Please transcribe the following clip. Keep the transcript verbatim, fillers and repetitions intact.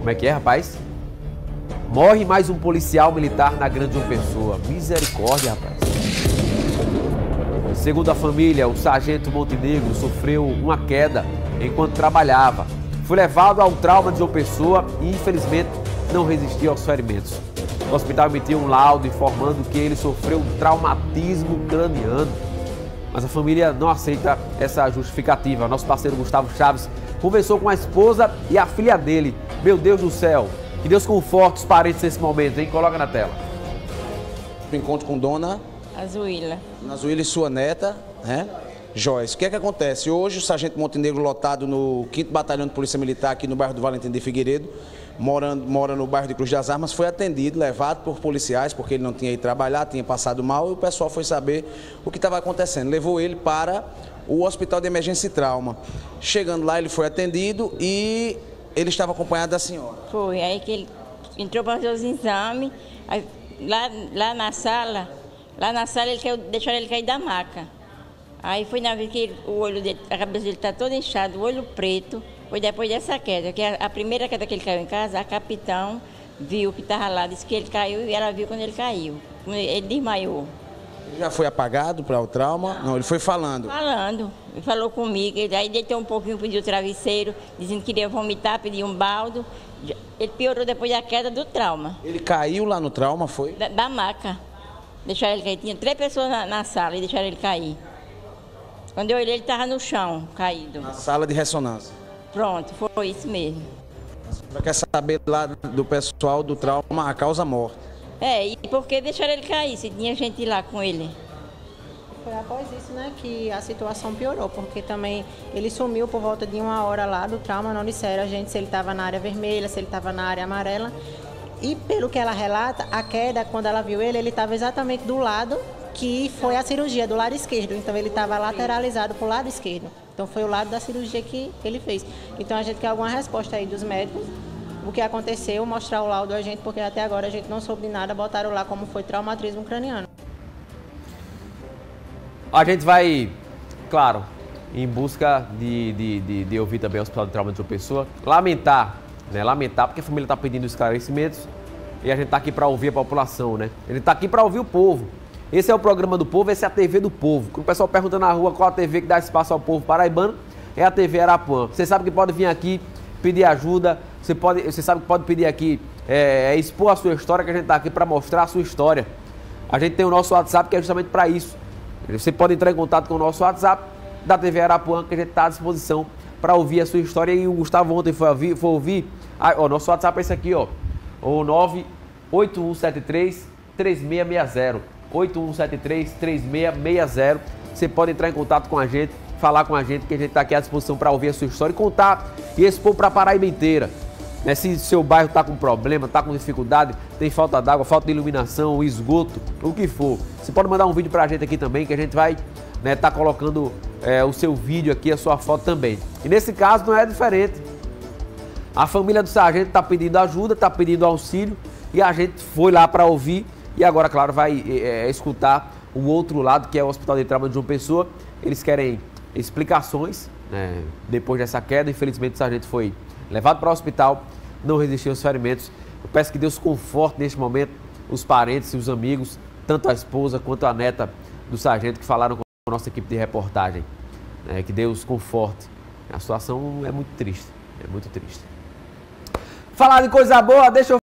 Como é que é, rapaz? Morre mais um policial militar na Grande João Pessoa. Misericórdia, rapaz. Segundo a família, o sargento Montenegro sofreu uma queda enquanto trabalhava. Foi levado ao trauma de João Pessoa e, infelizmente, não resistiu aos ferimentos. O hospital emitiu um laudo informando que ele sofreu um traumatismo craniano. Mas a família não aceita essa justificativa. Nosso parceiro Gustavo Chaves conversou com a esposa e a filha dele. Meu Deus do céu, que Deus conforte os parentes nesse momento, hein? Coloca na tela. Encontro com Dona Azuíla. Dona Azuíla e sua neta, né? Joyce. O que é que acontece? Hoje o sargento Montenegro, lotado no quinto Batalhão de Polícia Militar, aqui no bairro do Valentim de Figueiredo, morando, mora no bairro de Cruz das Armas, foi atendido, levado por policiais, porque ele não tinha ido trabalhar, tinha passado mal, e o pessoal foi saber o que estava acontecendo. Levou ele para o Hospital de Emergência e Trauma. Chegando lá, ele foi atendido e ele estava acompanhado da senhora. Foi, aí que ele entrou para fazer os exames, aí, lá, lá na sala, lá na sala ele caiu, deixaram ele cair da maca. Aí foi na vez que ele, o olho dele, a cabeça dele está toda inchada, o olho preto, foi depois dessa queda, que a, a primeira queda que ele caiu em casa, a capitão viu que estava lá, disse que ele caiu e ela viu quando ele caiu, ele desmaiou. Ele já foi apagado para o trauma? Não, ele foi falando. Falando, ele falou comigo, ele, aí deitou um pouquinho, pediu o travesseiro, dizendo que queria vomitar, pediu um baldo. Ele piorou depois da queda do trauma. Ele caiu lá no trauma, foi? Da, da maca. Deixaram ele cair. Tinha três pessoas na, na sala e deixaram ele cair. Quando eu olhei, ele estava no chão, caído. Na sala de ressonância. Pronto, foi isso mesmo. Você quer saber lá do pessoal do trauma a causa morte? É, e por que deixaram ele cair, se tinha gente lá com ele? Foi após isso, né, que a situação piorou, porque também ele sumiu por volta de uma hora lá do trauma, não disseram a gente se ele estava na área vermelha, se ele estava na área amarela. E pelo que ela relata, a queda, quando ela viu ele, ele estava exatamente do lado que foi a cirurgia, do lado esquerdo. Então ele estava lateralizado para o lado esquerdo. Então foi o lado da cirurgia que ele fez. Então a gente quer alguma resposta aí dos médicos, o que aconteceu, mostrar o laudo a gente, porque até agora a gente não soube de nada, botaram lá como foi traumatismo craniano. A gente vai, claro, em busca de, de, de, de ouvir também o Hospital de Trauma de João Pessoa, lamentar, né, lamentar, porque a família está pedindo esclarecimentos e a gente está aqui para ouvir a população, né? A gente está aqui para ouvir o povo. Esse é o programa do povo, essa é a T V do povo. Quando o pessoal pergunta na rua qual a T V que dá espaço ao povo paraibano, é a T V Arapuã. Você sabe que pode vir aqui pedir ajuda, você, pode, você sabe que pode pedir aqui, é, é, expor a sua história, que a gente está aqui para mostrar a sua história. A gente tem o nosso WhatsApp, que é justamente para isso. Você pode entrar em contato com o nosso WhatsApp da T V Arapuã, que a gente está à disposição para ouvir a sua história. E o Gustavo ontem foi ouvir, foi ouvir o nosso WhatsApp é esse aqui, ó, o nove oito um sete três, três seis seis zero, oito um sete três, três seis seis zero. Você pode entrar em contato com a gente, falar com a gente, que a gente está aqui à disposição para ouvir a sua história e contar e expor para a Paraíba inteira. Né? Se seu bairro está com problema, está com dificuldade, tem falta d'água, falta de iluminação, esgoto, o que for, você pode mandar um vídeo para a gente aqui também, que a gente vai estar, né, tá colocando é, o seu vídeo aqui, a sua foto também. E nesse caso não é diferente. A família do sargento está pedindo ajuda, está pedindo auxílio e a gente foi lá para ouvir e agora, claro, vai é, escutar o outro lado, que é o Hospital de Trauma de João Pessoa. Eles querem explicações, né, depois dessa queda. Infelizmente o sargento foi levado para o hospital, não resistiu aos ferimentos. Eu peço que Deus conforte neste momento os parentes e os amigos, tanto a esposa quanto a neta do sargento que falaram com a nossa equipe de reportagem. É, que Deus conforte. A situação é muito triste, é muito triste. Falar de coisa boa, deixa eu